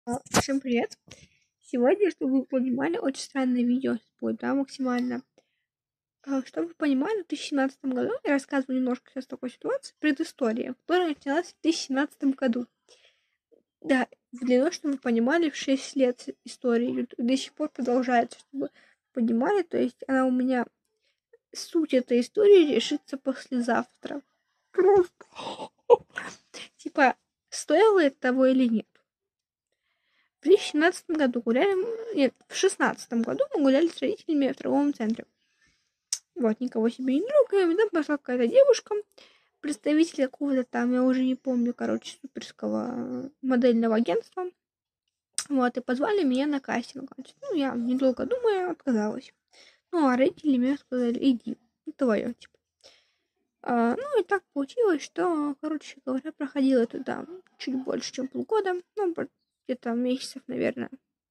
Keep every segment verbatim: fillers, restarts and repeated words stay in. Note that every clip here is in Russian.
Всем привет! Сегодня, чтобы вы понимали, очень странное видео будет, да, максимально. Чтобы вы понимали, в две тысячи семнадцатом году я рассказываю немножко сейчас такой ситуации, предыстория, которая началась в две тысячи семнадцатом году. Да, в длину, чтобы вы понимали, в шесть лет истории до сих пор продолжается, чтобы вы понимали, то есть она у меня, суть этой истории решится послезавтра. Просто. Типа, стоило это того или нет. В две тысячи семнадцатом году гуляли... Нет, в шестнадцатом году мы гуляли с родителями в торговом центре. Вот, никого себе не трогаем. Там пошла какая-то девушка, представитель какого-то там, я уже не помню, короче, суперского модельного агентства. Вот, и позвали меня на кастинг. Значит, ну, я, недолго думая, отказалась. Ну, а родители мне сказали, иди, это твое, типа. А, ну, и так получилось, что, короче говоря, проходила туда чуть больше, чем полгода. Ну, где-то месяцев, наверное,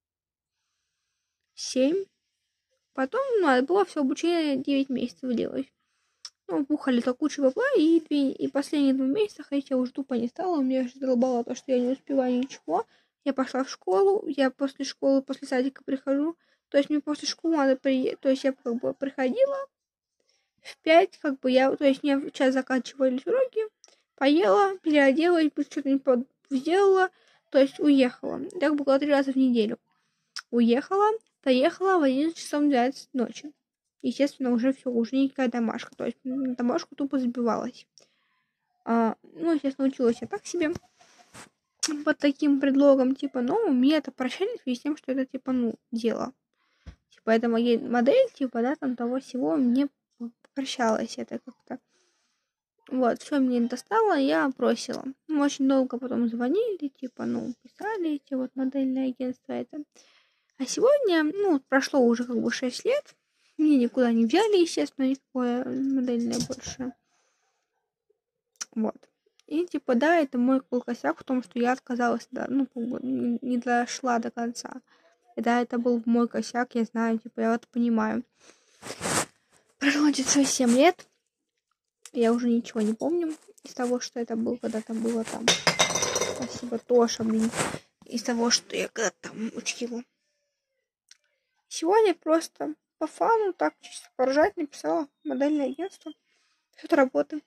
семь. Потом надо было все обучение девять месяцев длилось. Ну, бухали-то кучу бабла, и, две, и последние два месяца, хотя я уже тупо не стала, у меня же задолбало то, что я не успеваю ничего. Я пошла в школу, я после школы, после садика прихожу. То есть мне после школы надо приехать, то есть я как бы приходила в пять, как бы я, то есть мне в час заканчивались уроки, поела, переоделась, что-то сделала, то есть уехала. Так было три раза в неделю. Уехала, доехала в одиннадцать часов двенадцать ночи. Естественно, уже все, уже никакая домашка. То есть на домашку тупо забивалась. А, ну, естественно, училась я так себе. Под таким предлогом, типа, ну, мне это прощали в связи с тем, что это, типа, ну, дело. Типа, это моя модель, типа, да, там того всего, мне прощалось это как-то. Вот, все мне достало, я бросила. Ну, очень долго потом звонили, типа, ну, писали эти вот модельные агентства это. А сегодня, ну, прошло уже как бы шесть лет, меня никуда не взяли, естественно, никакое модельное больше. Вот. И типа, да, это мой был косяк в том, что я отказалась, да, ну, как бы не, не дошла до конца. И да, это был мой косяк, я знаю, типа, я это понимаю. Прошло шесть семь лет, я уже ничего не помню из того, что это было, когда там было там. Спасибо, Тоша, блин. Из того, что я когда-то там учила. Сегодня просто по фану, так чисто поржать, написала модельное агентство. Тут работы.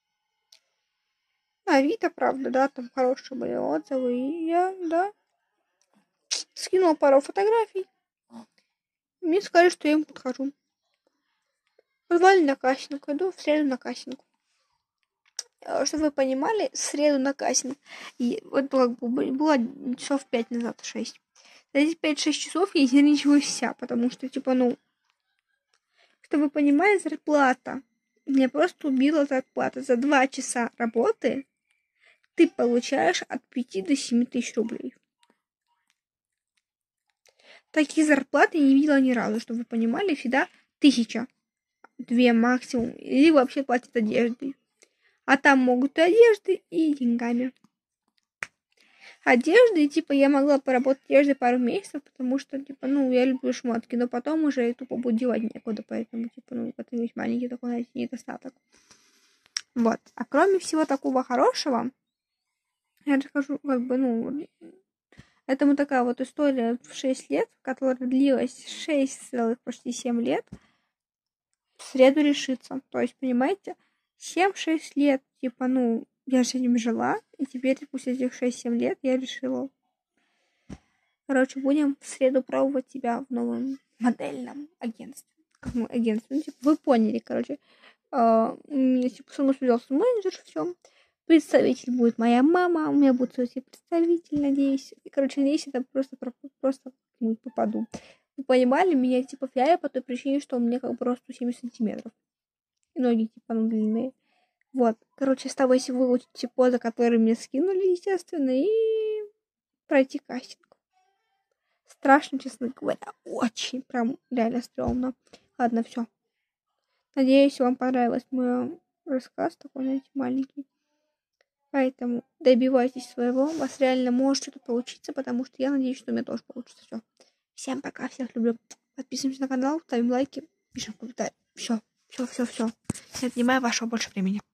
На Авито, правда, да, там хорошие были отзывы. И я, да, скинула пару фотографий. Мне сказали, что я им подхожу. Позвали на кастинг. Иду в среду на кастинг. Чтобы вы понимали, в среду на кастинг. И вот как бы было часов пять назад, шесть. За эти пять-шесть часов я изнервничалась вся, потому что, типа, ну, чтобы вы понимали, зарплата. Меня просто убила зарплата. За два часа работы ты получаешь от пяти до семи тысяч рублей. Такие зарплаты я не видела ни разу, чтобы вы понимали, всегда тысяча, две максимум, или вообще платят одеждой. А там могут и одежды, и деньгами. Одежды, типа, я могла поработать одеждой пару месяцев, потому что, типа, ну, я люблю шмотки, но потом уже тупо буду девать некуда, поэтому, типа, ну, это весь маленький такой, знаете, недостаток. Вот. А кроме всего такого хорошего, я расскажу, как бы, ну, это вот такая вот история в шесть лет, которая длилась шесть целых почти семь лет, в среду решится. То есть, понимаете, семь-шесть лет, типа, ну, я с этим жила, и теперь после этих шесть-семь лет я решила. Короче, будем в среду пробовать тебя в новом модельном агентстве. Как мы агентство, ну, типа, вы поняли, короче. Uh, меня, типа, со мной связался менеджер, все. Представитель будет моя мама, у меня будет свой представитель, надеюсь. И, короче, надеюсь, это просто, просто попаду. Вы понимали, меня, типа, фиали по той причине, что у меня как бы рост сто семьдесят сантиметров. И ноги, типа, ну, длинные. Вот. Короче, оставайся выучить те позы, которые мне скинули, естественно, и пройти кастинг. Страшно, честно говоря. Очень прям реально стрёмно. Ладно, все. Надеюсь, вам понравился мой рассказ, такой, знаете, маленький. Поэтому добивайтесь своего. У вас реально может что-то получиться, потому что я надеюсь, что у меня тоже получится. Все. Всем пока, всех люблю. Подписываемся на канал, ставим лайки, пишем комментарии. Все, все, все, все. Не отнимаю вашего больше времени.